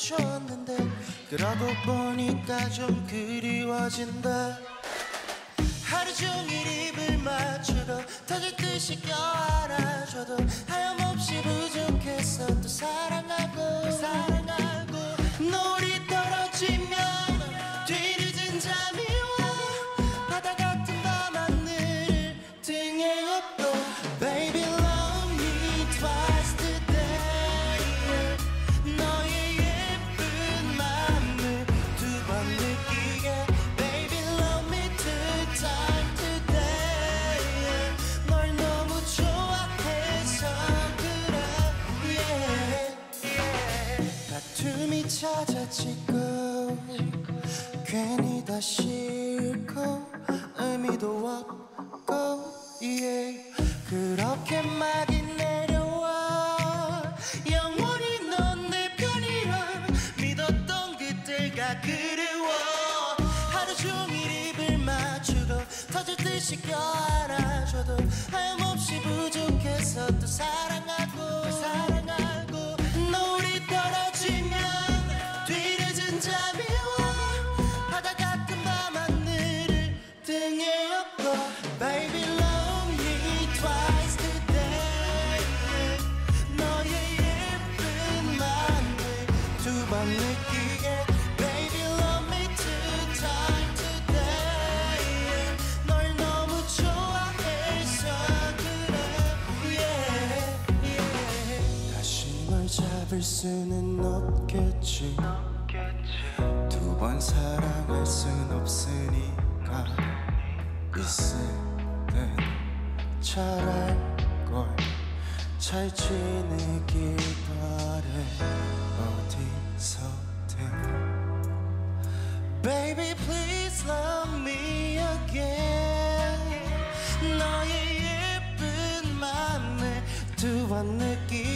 좋았는데 그러고 보니까 좀 그리워진다. 하루 종일 입을 맞추고 터질 듯이 껴안아줘도 하염없이 부족해서 또 사랑하고 노을이 떨어지면 뒤늦은 잠이 와. 바다 같은 밤하늘을 등에 업고 Baby love me twice today. 너의 예쁜 맘을 두 번 느끼게 Baby love me two times today. 널 너무 좋아해서 그래 yeah. 다툼이 찾아지고 괜히 다 싫고 의미도 없고 yeah. 그렇게 막이 내려와 영원히 넌 내 편이라 믿었던 그때가 그리워. 하루 종일 입을 맞추고 터질 듯이 껴안아줘도 하염없이 부족해서 또 사랑하고 노을이 떨어지면 뒤늦은 잠이 와. 바다 같은 밤하늘을 등에 업고 Baby love me twice today. 너의 예쁜 맘을 두 번 느끼게 Baby love me two times today. 널 너무 좋아해서 그래 yeah. 다시 널 잡을 수는 없겠지. 두 번 사랑할 순 없으니까 있을 땐 잘할걸. 잘 지내길 바래 어디서든. Baby please love me again. 너의 예쁜 맘을 두 번 느끼